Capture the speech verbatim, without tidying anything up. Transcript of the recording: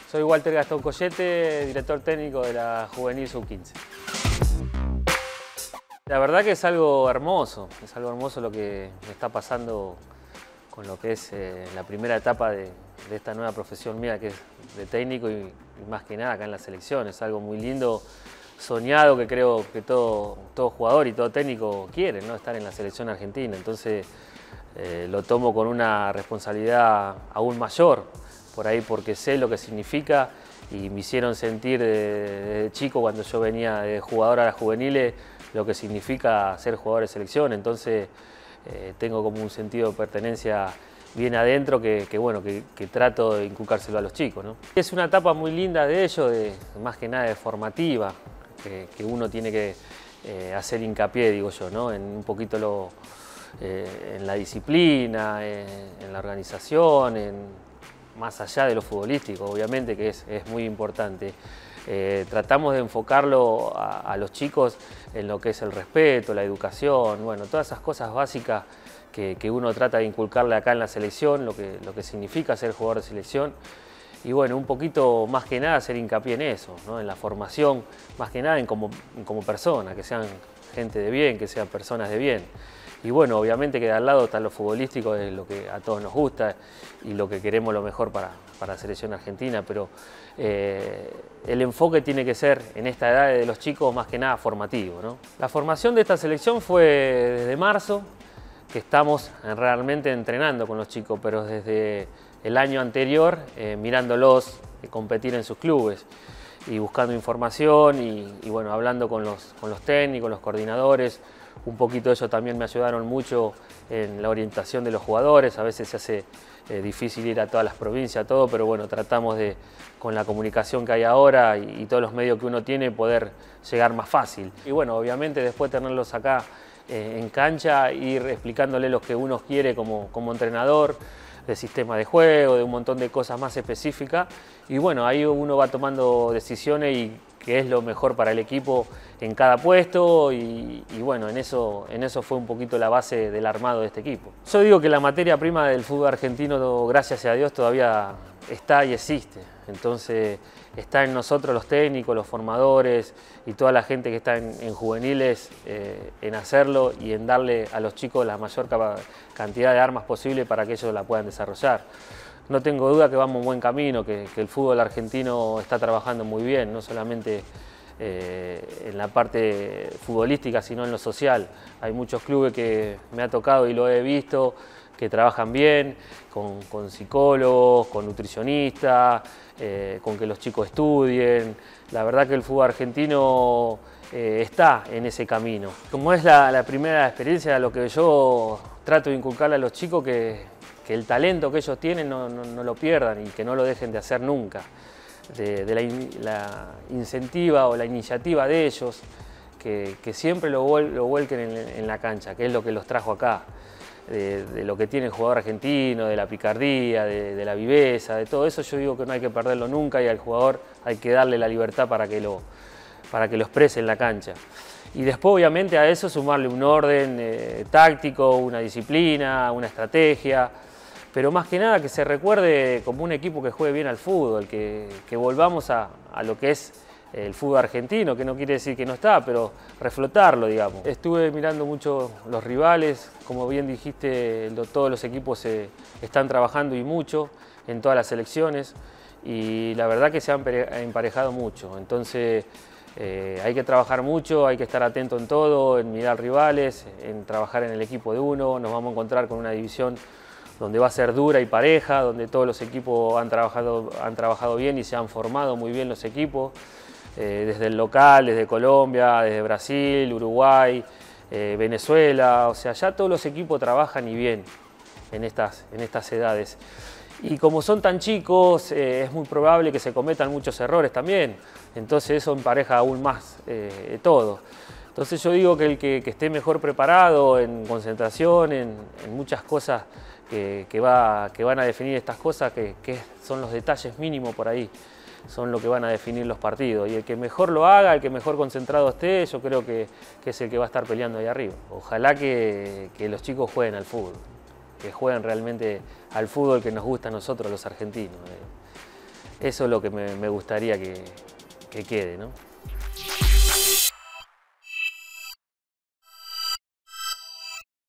Soy Walter Gastón Collete, director técnico de la Juvenil sub quince. La verdad que es algo hermoso, es algo hermoso lo que me está pasando con lo que es eh, la primera etapa de, de esta nueva profesión mía, que es de técnico y, y más que nada acá en la selección. Es algo muy lindo, soñado, que creo que todo, todo jugador y todo técnico quiere, ¿no? Estar en la selección argentina. Entonces eh, lo tomo con una responsabilidad aún mayor, por ahí porque sé lo que significa y me hicieron sentir desde de chico, cuando yo venía de jugador a las juveniles, lo que significa ser jugador de selección. Entonces eh, tengo como un sentido de pertenencia bien adentro que, que bueno, que, que trato de inculcárselo a los chicos, ¿no? Es una etapa muy linda de ellos, de, más que nada de formativa, que, que uno tiene que eh, hacer hincapié, digo yo, ¿no? En un poquito lo, eh, en la disciplina, en, en la organización, en, más allá de lo futbolístico, obviamente, que es, es muy importante. Eh, tratamos de enfocarlo a, a los chicos en lo que es el respeto, la educación, bueno, todas esas cosas básicas que, que uno trata de inculcarle acá en la selección, lo que, lo que significa ser jugador de selección. Y bueno, un poquito más que nada hacer hincapié en eso, ¿no? En la formación, más que nada en como, en como persona, que sean gente de bien, que sean personas de bien. Y bueno, obviamente que de al lado está lo futbolístico, es lo que a todos nos gusta y lo que queremos lo mejor para, para la selección argentina, pero eh, el enfoque tiene que ser en esta edad de los chicos más que nada formativo, ¿no? La formación de esta selección fue desde marzo, que estamos realmente entrenando con los chicos, pero desde el año anterior eh, mirándolos eh, competir en sus clubes y buscando información y, y bueno, hablando con los, con los técnicos, los coordinadores. Un poquito ellos también me ayudaron mucho en la orientación de los jugadores. A veces se hace eh, difícil ir a todas las provincias, todo, pero bueno, tratamos de, con la comunicación que hay ahora y, y todos los medios que uno tiene, poder llegar más fácil. Y bueno, obviamente después tenerlos acá eh, en cancha, ir explicándole lo que uno quiere como, como entrenador, de sistema de juego, de un montón de cosas más específicas. Y bueno, ahí uno va tomando decisiones y qué es lo mejor para el equipo en cada puesto y, y bueno, en eso, en eso fue un poquito la base del armado de este equipo. Yo digo que la materia prima del fútbol argentino, gracias a Dios, todavía está y existe. Entonces está en nosotros los técnicos, los formadores y toda la gente que está en, en juveniles eh, en hacerlo y en darle a los chicos la mayor cantidad de armas posible para que ellos la puedan desarrollar. No tengo duda que vamos en buen camino, que, que el fútbol argentino está trabajando muy bien, no solamente eh, en la parte futbolística, sino en lo social. Hay muchos clubes que me ha tocado y lo he visto, que trabajan bien, con, con psicólogos, con nutricionistas, eh, con que los chicos estudien. La verdad que el fútbol argentino eh, está en ese camino. Como es la, la primera experiencia, lo que yo trato de inculcarle a los chicos, que que el talento que ellos tienen no, no, no lo pierdan y que no lo dejen de hacer nunca. De, de la, in, la incentiva o la iniciativa de ellos, que, que siempre lo, vuel, lo vuelquen en, en la cancha, que es lo que los trajo acá. De, de lo que tiene el jugador argentino, de la picardía, de, de la viveza, de todo eso yo digo que no hay que perderlo nunca y al jugador hay que darle la libertad para que lo, para que lo exprese en la cancha. Y después obviamente a eso sumarle un orden eh, táctico, una disciplina, una estrategia, pero más que nada que se recuerde como un equipo que juegue bien al fútbol, que, que volvamos a, a lo que es el fútbol argentino, que no quiere decir que no está, pero reflotarlo, digamos. Estuve mirando mucho los rivales, como bien dijiste, lo, todos los equipos se, están trabajando y mucho en todas las selecciones y la verdad que se han emparejado mucho, entonces eh, hay que trabajar mucho, hay que estar atento en todo, en mirar rivales, en trabajar en el equipo de uno. Nos vamos a encontrar con una división donde va a ser dura y pareja, donde todos los equipos han trabajado, han trabajado bien y se han formado muy bien los equipos, eh, desde el local, desde Colombia, desde Brasil, Uruguay, eh, Venezuela, o sea, ya todos los equipos trabajan y bien en estas, en estas edades. Y como son tan chicos, eh, es muy probable que se cometan muchos errores también, entonces eso empareja aún más eh, todo. Entonces yo digo que el que, que esté mejor preparado en concentración, en, en muchas cosas que, que, va, que van a definir estas cosas, que, que son los detalles mínimos por ahí, son lo que van a definir los partidos. Y el que mejor lo haga, el que mejor concentrado esté, yo creo que, que es el que va a estar peleando ahí arriba. Ojalá que, que los chicos jueguen al fútbol, que jueguen realmente al fútbol que nos gusta a nosotros los argentinos. Eso es lo que me, me gustaría que, que quede, ¿no?